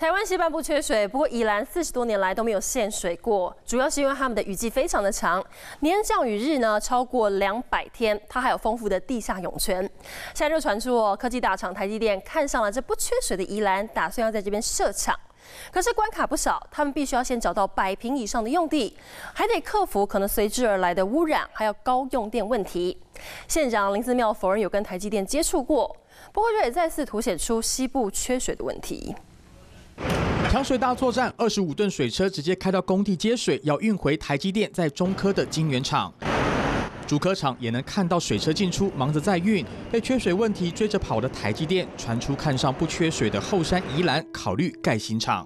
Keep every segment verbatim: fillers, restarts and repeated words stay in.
台湾西半部缺水，不过宜兰四十多年来都没有限水过，主要是因为他们的雨季非常的长，年降雨日呢超过两百天，它还有丰富的地下涌泉。现在就传出哦，科技大厂台积电看上了这不缺水的宜兰，打算要在这边设厂。 可是关卡不少，他们必须要先找到百坪以上的用地，还得克服可能随之而来的污染，还有高用电问题。县长林姿妙否认有跟台积电接触过，不过这也再次凸显出西部缺水的问题。 抢水大作战，二十五吨水车直接开到工地接水，要运回台积电在中科的晶圆厂。竹科厂也能看到水车进出，忙着在运。被缺水问题追着跑的台积电，传出看上不缺水的后山宜兰，考虑盖新厂。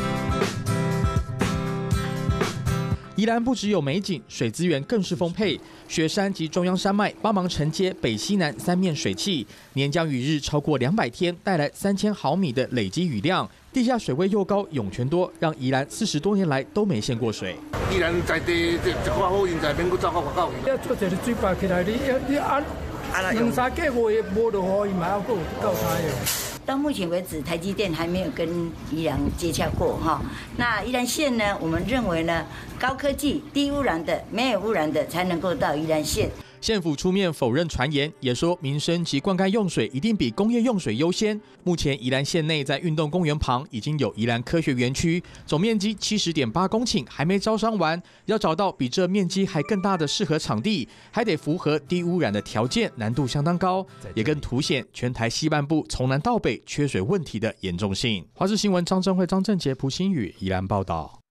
宜兰不只有美景，水资源更是丰沛，雪山及中央山脉帮忙承接北西南三面水汽，年降雨日超过两百天，带来三千毫米的累积雨量，地下水位又高，涌泉多，让宜兰四十多年来都没限过水。 宜兰在地一块好，现在免去走到外口去。 要做一个水坝起来，你你按两三个月无就好，伊嘛要够够差哟。 到目前为止，台积电还没有跟宜兰接洽过哈。那宜兰县呢，我们认为呢，高科技、低污染的、没有污染的，才能够到宜兰县。 县府出面否认传言，也说民生及灌溉用水一定比工业用水优先。目前宜兰县内在运动公园旁已经有宜兰科学园区，总面积七十点八公顷，还没招商完。要找到比这面积还更大的适合场地，还得符合低污染的条件，难度相当高，也更凸显全台西半部从南到北缺水问题的严重性。华视新闻张正惠、张正杰、蒲新宇宜兰报道。